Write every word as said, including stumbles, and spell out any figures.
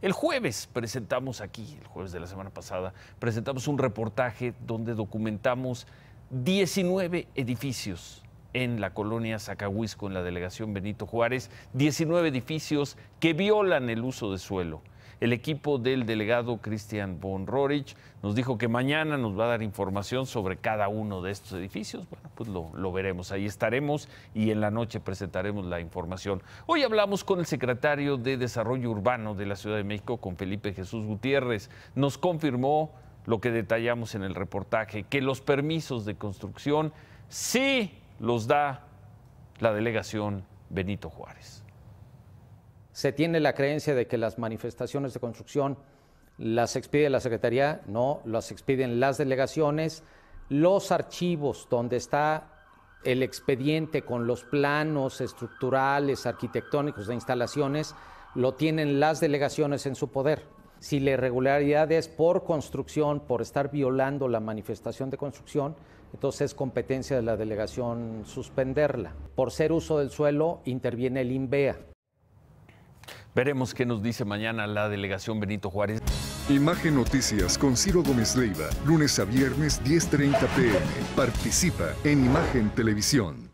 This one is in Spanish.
El jueves presentamos aquí, el jueves de la semana pasada, presentamos un reportaje donde documentamos diecinueve edificios en la colonia Zacahuisco, en la delegación Benito Juárez, diecinueve edificios que violan el uso de suelo. El equipo del delegado Christian von Rohrich nos dijo que mañana nos va a dar información sobre cada uno de estos edificios. Bueno, pues lo, lo veremos, ahí estaremos y en la noche presentaremos la información. Hoy hablamos con el secretario de Desarrollo Urbano de la Ciudad de México, con Felipe Jesús Gutiérrez. Nos confirmó lo que detallamos en el reportaje, que los permisos de construcción sí los da la delegación Benito Juárez. Se tiene la creencia de que las manifestaciones de construcción las expide la Secretaría, no, las expiden las delegaciones. Los archivos donde está el expediente con los planos estructurales, arquitectónicos de instalaciones, lo tienen las delegaciones en su poder. Si la irregularidad es por construcción, por estar violando la manifestación de construcción, entonces es competencia de la delegación suspenderla. Por ser uso del suelo, interviene el INVEA. Veremos qué nos dice mañana la delegación Benito Juárez. Imagen Noticias con Ciro Gómez Leiva, lunes a viernes diez treinta p m Participa en Imagen Televisión.